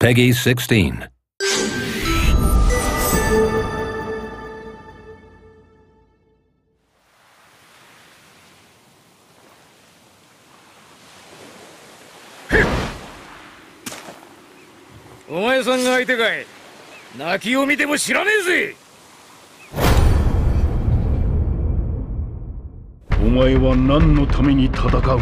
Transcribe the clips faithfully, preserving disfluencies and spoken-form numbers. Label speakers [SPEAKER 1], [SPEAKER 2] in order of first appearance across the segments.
[SPEAKER 1] Peggy sixteen.
[SPEAKER 2] お前さんが相手かい。泣きを見ても知らねえぜ。
[SPEAKER 3] お前は何のために戦う？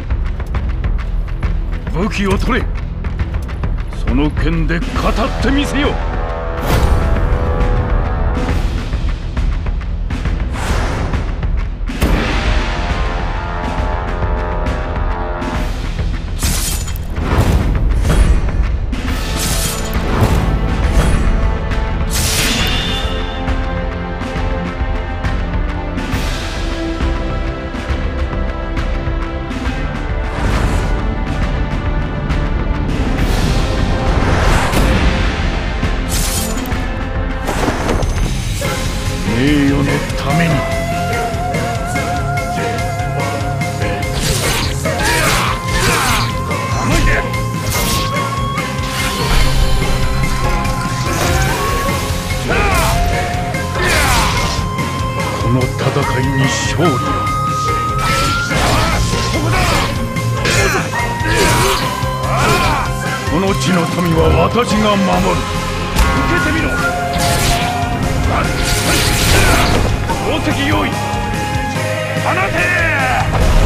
[SPEAKER 3] 武器を取れ。その剣で語ってみせよ。名誉のために。この戦いに勝利を。この地の民は私が守る。受けてみろ。宝石用意。放て。